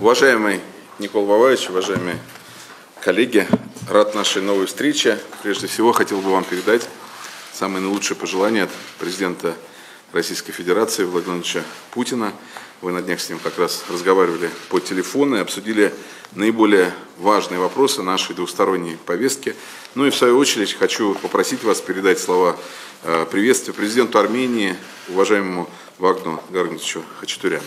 Уважаемый Никола Воваевич, уважаемые коллеги, рад нашей новой встрече. Прежде всего, хотел бы вам передать самые наилучшие пожелания от президента Российской Федерации Владимира Владимировича Путина. Вы на днях с ним как раз разговаривали по телефону и обсудили наиболее важные вопросы нашей двусторонней повестки. Ну и в свою очередь хочу попросить вас передать слова приветствия президенту Армении, уважаемому Вагну Гаргановичу Хачатуряну.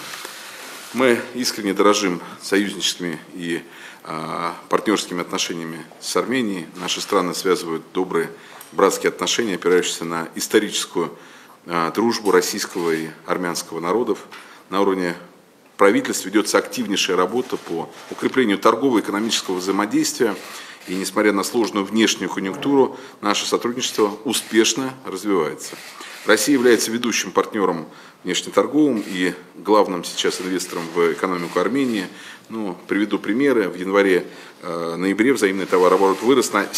Мы искренне дорожим союзническими и партнерскими отношениями с Арменией. Наши страны связывают добрые братские отношения, опирающиеся на историческую дружбу российского и армянского народов. На уровне правительства ведется активнейшая работа по укреплению торгово-экономического взаимодействия. И несмотря на сложную внешнюю конъюнктуру, наше сотрудничество успешно развивается. Россия является ведущим партнером внешнеторговым и главным сейчас инвестором в экономику Армении. Приведу примеры. В январе-ноябре взаимный товарооборот вырос на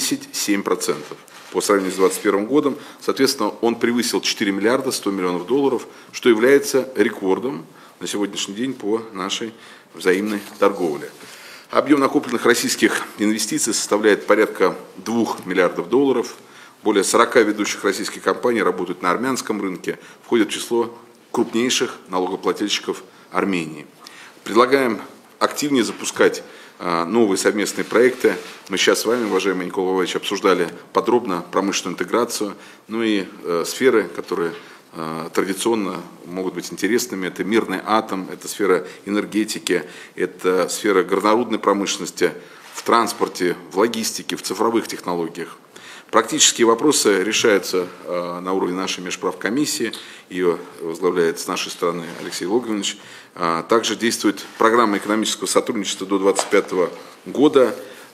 77% по сравнению с 2021 годом. Соответственно, он превысил 4 миллиарда 100 миллионов долларов, что является рекордом на сегодняшний день по нашей взаимной торговле. Объем накопленных российских инвестиций составляет порядка 2 миллиардов долларов. Более 40 ведущих российских компаний работают на армянском рынке, входят в число крупнейших налогоплательщиков Армении. Предлагаем активнее запускать новые совместные проекты. Мы сейчас с вами, уважаемый Никола Воваевич, обсуждали подробно промышленную интеграцию, и сферы, которые традиционно могут быть интересными. Это мирный атом, это сфера энергетики, это сфера горнорудной промышленности, в транспорте, в логистике, в цифровых технологиях. Практические вопросы решаются на уровне нашей межправкомиссии. Ее возглавляет с нашей стороны Алексей Логвинович. Также действует программа экономического сотрудничества до 2025 года.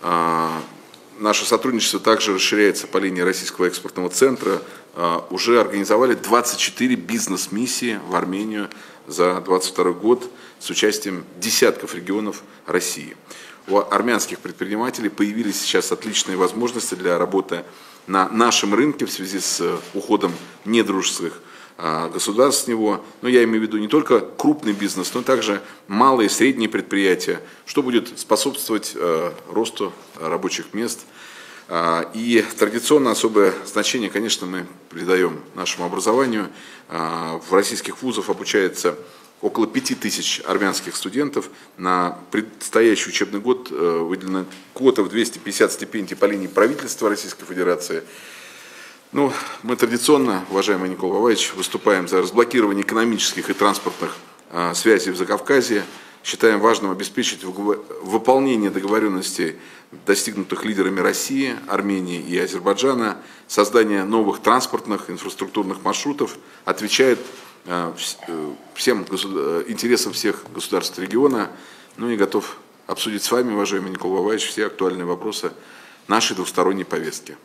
Наше сотрудничество также расширяется по линии Российского экспортного центра. Уже организовали 24 бизнес-миссии в Армению за 2022 год с участием десятков регионов России. У армянских предпринимателей появились сейчас отличные возможности для работы на нашем рынке в связи с уходом недружественных государств с него. Но я имею в виду не только крупный бизнес, но также малые и средние предприятия, что будет способствовать росту рабочих мест. И традиционно особое значение, конечно, мы придаем нашему образованию. В российских вузах обучается около 5000 армянских студентов. На предстоящий учебный год выделена квота в 250 стипендий по линии правительства Российской Федерации. Мы традиционно, уважаемый Никола Воваевич, выступаем за разблокирование экономических и транспортных связей в Закавказье. Считаем важным обеспечить выполнение договоренностей, достигнутых лидерами России, Армении и Азербайджана. Создание новых транспортных инфраструктурных маршрутов отвечает всем интересам всех государств региона. И готов обсудить с вами, уважаемый Никола Воваевич, все актуальные вопросы нашей двусторонней повестки.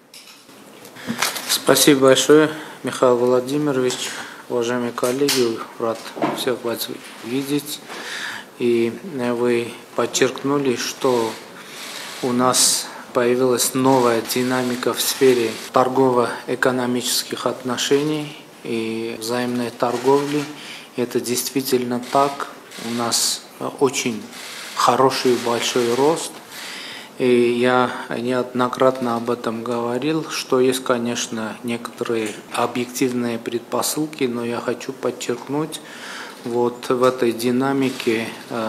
Спасибо большое, Михаил Владимирович. Уважаемые коллеги, рад всех вас видеть. И вы подчеркнули, что у нас появилась новая динамика в сфере торгово-экономических отношений и взаимной торговли. Это действительно так. У нас очень хороший большой рост. И я неоднократно об этом говорил, что есть, конечно, некоторые объективные предпосылки, но я хочу подчеркнуть в этой динамике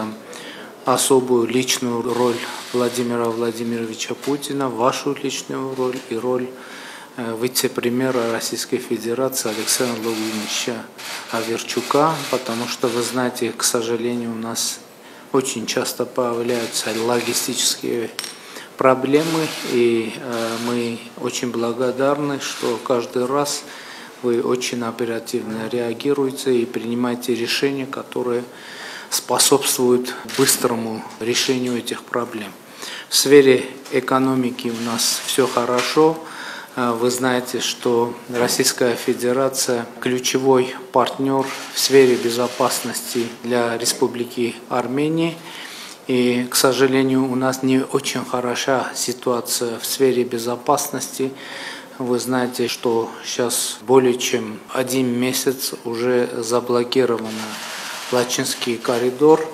особую личную роль Владимира Владимировича Путина, вашу личную роль и роль вице-премьера Российской Федерации Александра Логвиновича Аверчука, потому что, вы знаете, к сожалению, у нас очень часто появляются логистические проблемы, и мы очень благодарны, что каждый раз вы очень оперативно реагируете и принимаете решения, которые способствуют быстрому решению этих проблем. В сфере экономики у нас все хорошо. Вы знаете, что Российская Федерация – ключевой партнер в сфере безопасности для Республики Армении. И, к сожалению, у нас не очень хороша ситуация в сфере безопасности. Вы знаете, что сейчас более чем 1 месяц уже заблокирован Лачинский коридор.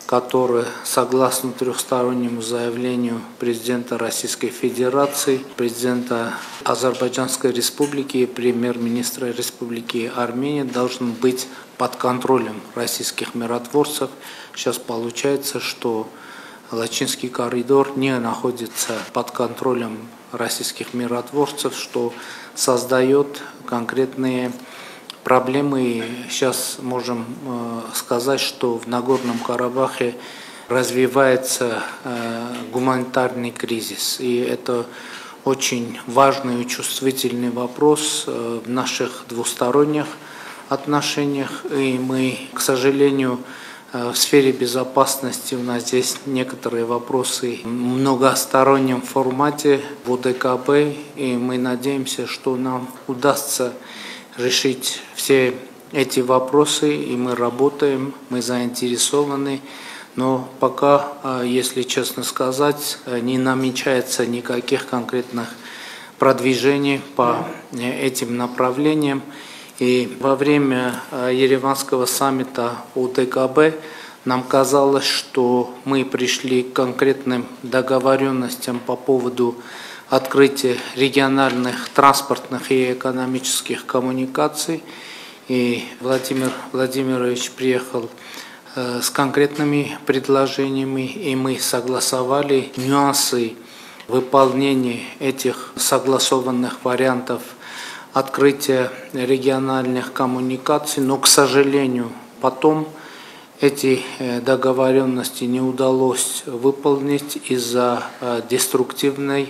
которые, согласно трехстороннему заявлению президента Российской Федерации, президента Азербайджанской Республики и премьер-министра Республики Армения, должны быть под контролем российских миротворцев. Сейчас получается, что Лачинский коридор не находится под контролем российских миротворцев, что создает конкретные проблемы. И сейчас можем сказать, что в Нагорном Карабахе развивается гуманитарный кризис. И это очень важный и чувствительный вопрос в наших двусторонних отношениях. И мы, к сожалению, в сфере безопасности у нас здесь некоторые вопросы в многостороннем формате в ОДКБ, и мы надеемся, что нам удастся решить все эти вопросы, и мы работаем, мы заинтересованы, но пока, если честно сказать, не намечается никаких конкретных продвижений по этим направлениям. И во время Ереванского саммита ОДКБ нам казалось, что мы пришли к конкретным договоренностям по поводу открытия региональных транспортных и экономических коммуникаций. И Владимир Владимирович приехал с конкретными предложениями, и мы согласовали нюансы выполнения этих согласованных вариантов открытия региональных коммуникаций, но, к сожалению, потом эти договоренности не удалось выполнить из-за деструктивной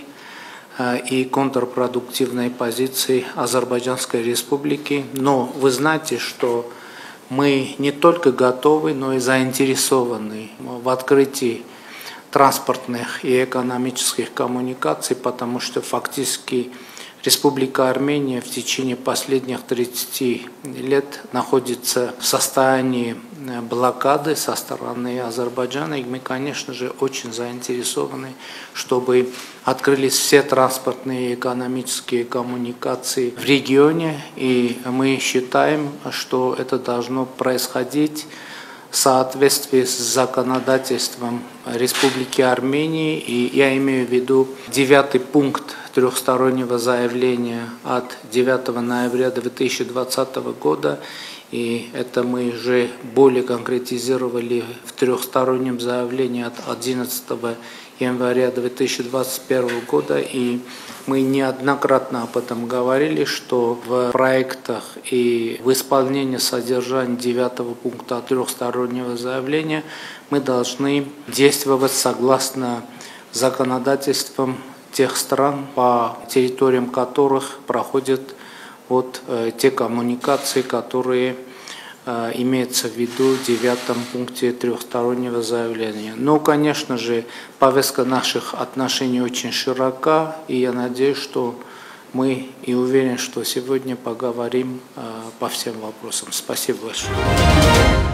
и контрпродуктивной позиции Азербайджанской Республики. Но вы знаете, что мы не только готовы, но и заинтересованы в открытии транспортных и экономических коммуникаций, потому что фактически Республика Армения в течение последних 30 лет находится в состоянии блокады со стороны Азербайджана. И мы, конечно же, очень заинтересованы, чтобы открылись все транспортные и экономические коммуникации в регионе. И мы считаем, что это должно происходить в соответствии с законодательством Республики Армении. И я имею в виду 9-й пункт трехстороннего заявления от 9 ноября 2020 года. И это мы уже более конкретизировали в трехстороннем заявлении от 11 января 2021 года. И мы неоднократно об этом говорили, что в проектах и в исполнении содержания 9 пункта трехстороннего заявления мы должны действовать согласно законодательствам тех стран, по территориям которых проходят те коммуникации, которые имеются в виду в 9 пункте трехстороннего заявления. Но, конечно же, повестка наших отношений очень широка, и я надеюсь, что мы и уверен, что сегодня поговорим по всем вопросам. Спасибо большое.